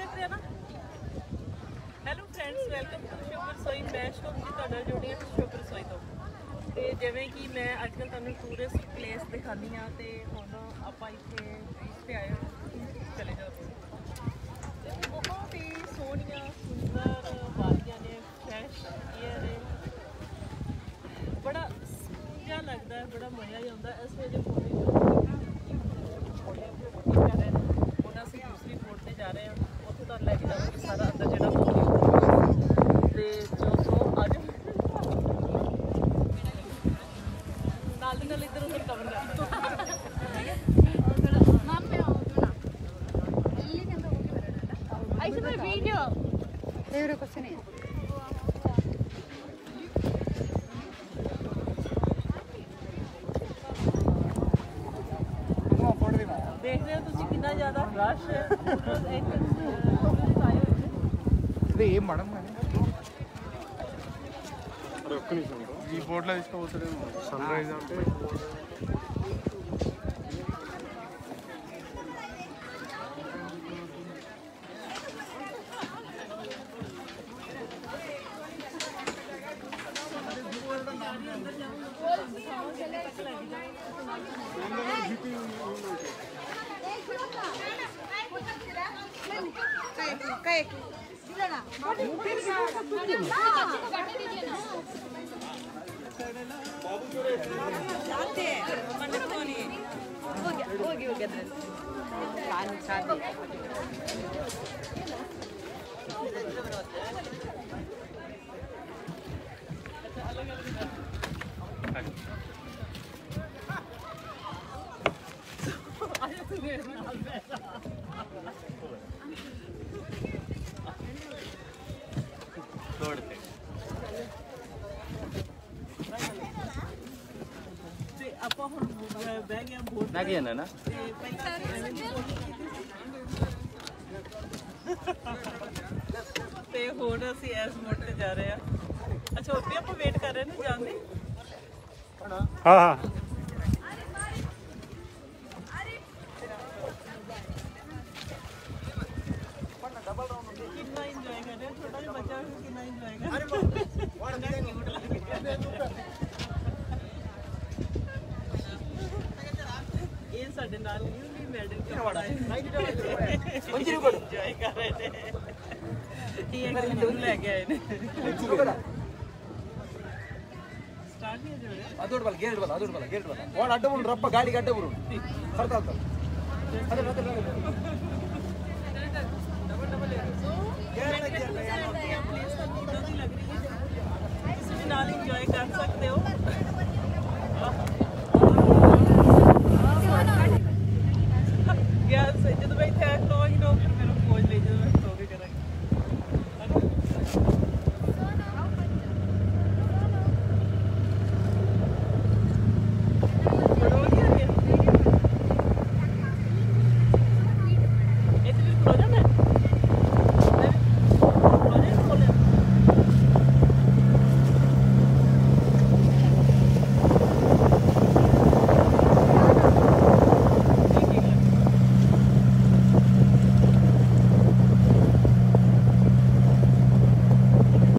दिख रहा ना। Hello friends, welcome to Shubh Rasoi. मैं शुभ जी तुहाडा जोड़ी शुभ रसोई तो जिवें कि मैं अजकल तुहानूं टूरिस्ट प्लेस दिखानी हाँ तो हुण आपां इत्थे बीच ते आए चले जाओ। बहुत ही सोहणियां सुंदर वादियां ने, फ्रैश एयर है, बड़ा सुकून जिहा लगदा है, बड़ा मज़ा ही आउंदा। इस वजह फोटो कर रहे हैं हुण असीं दूसरी फोट ते जा रहे हैं, उत्थे तुहानूं लैके जावांगे सारा अंदर जिहड़ा ते जो सो अज नाल दी नाल इधर उधर कवर कर ऐसे वीडियो देवरे क्वेश्चन है। देख रहे हो तुसी कितना ज्यादा रश है। एक आए हुए ये मैडम ఈ బోర్డులో తీసుకోబోతారేమో సన్ రైజ్ అంటే ना क्या ना ते हुण असीं इस मोड़ ते जा रहे हैं। अच्छा होर भी आपां वेट कर रहे हैं जान दी। हाँ हाँ कितना इंजॉय कर रहे हैं, छोटा जो बच्चा कितना इंजॉय कर रहा ये साडे नाल नहीं हुंदी मैडम के बड़ा इंजॉय कर रहे थे। ये गंदू लेके आए ने स्टार्ट नहीं हो रहा। ಅದೋಡ್ ಬಲ ಗೇಟ್ ಬಲ ವಾಡ ಅಡ್ಡ ಬರು ರಪ್ಪ ಗಾಡಿ ಅಡ್ಡ ಬರು ಬರ್ತಾ ಅದೇ डबल प्लेस लग रही है, किसी भी नाल इंजॉय कर सकते हो। जो मैं